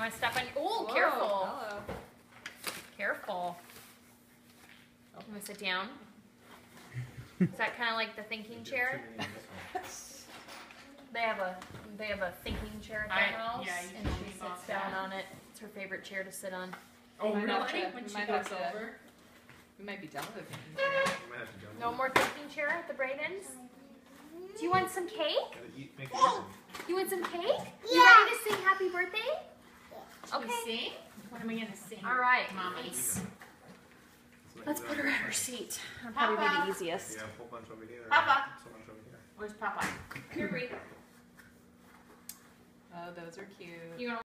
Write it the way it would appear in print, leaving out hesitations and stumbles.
want to step on? Oh, Whoa, careful. Hello. Careful. Oh. You want to sit down? Is that kind of like the thinking chair? They have a thinking chair at their house, yeah, you and told she me sits about down that. on it. It's her favorite chair to sit on. Oh, We really? might have to- When we she might goes have to- over? We might be done with it. No more thinking chair at the Bradens? Do you want some cake? Make You want some cake? You Yeah. ready to sing happy birthday? Should we Okay. sing? What am I gonna sing? All right. Mommies. Let's put her at her seat. That'll probably be Papa. the easiest. Yeah, a whole bunch over here. Papa. So much over here. Where's Papa? Here, Bree. Oh, those are cute. You gonna